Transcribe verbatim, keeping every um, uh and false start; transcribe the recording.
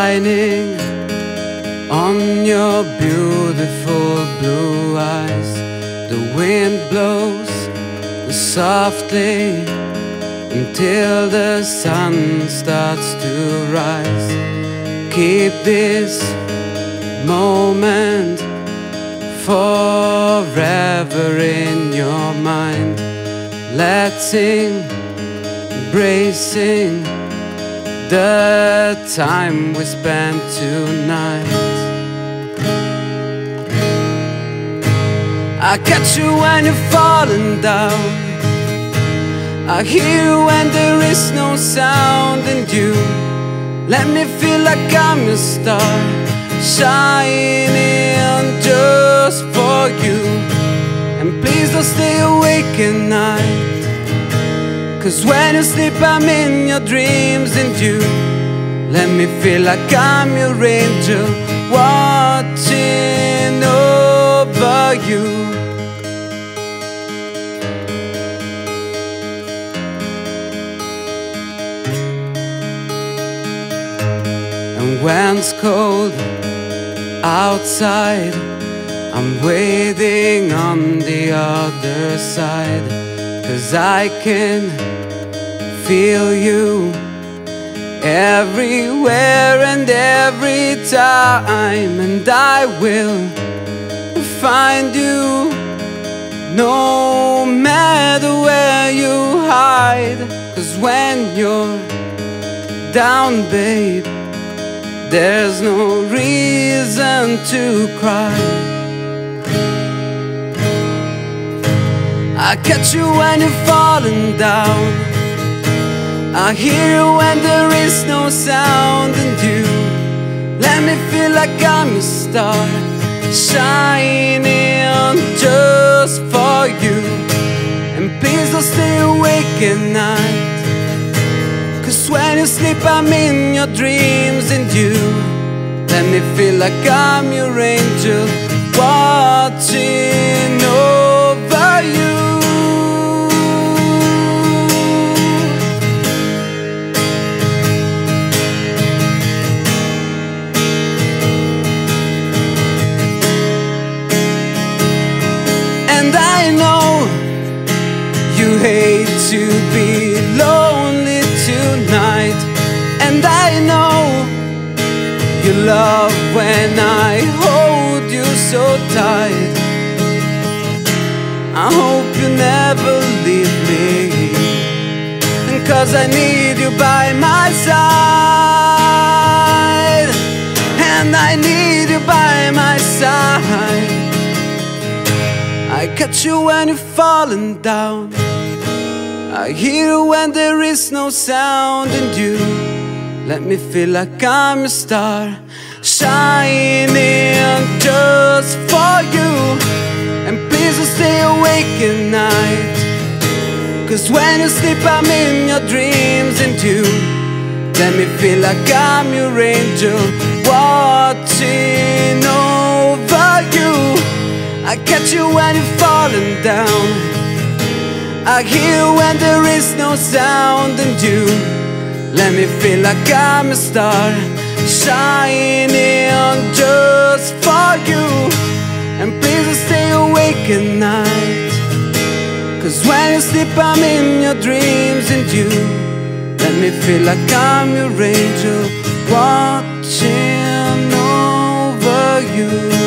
shining on your beautiful blue eyes. The wind blows softly until the sun starts to rise. Keep this moment forever in your mind. Let's sing, embracing the time we spent tonight. I catch you when you're falling down. I hear you when there is no sound, and you let me feel like I'm your star, shining just for you. And please don't stay awake at night, 'cause when you sleep I'm in your dreams, and you let me feel like I'm your angel, watching over you. And when it's cold outside, I'm waiting on the other side, 'cause I can feel you everywhere and every time. And I will find you no matter where you hide. 'Cause when you're down, babe, there's no reason to cry. I catch you when you're falling down. I hear you when there is no sound, and you let me feel like I'm your star, shining just for you. And please don't stay awake at night, 'cause when you sleep I'm in your dreams, and you let me feel like I'm your angel, watching over you. And I know you hate to be lonely tonight, and I know you love when I hold you so tight. I hope you never leave me, 'cause I need you by my side, and I need you by my side. I catch you when you're falling down. I hear you when there is no sound, and you let me feel like I'm your star, shining just for you. And please don't stay awake at night, 'cause when you sleep I'm in your dreams, and you let me feel like I'm your angel, watching over you. I catch you when you're falling down. I hear you when there is no sound, and you let me feel like I'm a star, shining just for you. And please don't stay awake at night, 'cause when you sleep I'm in your dreams, and you let me feel like I'm your angel, watching over you.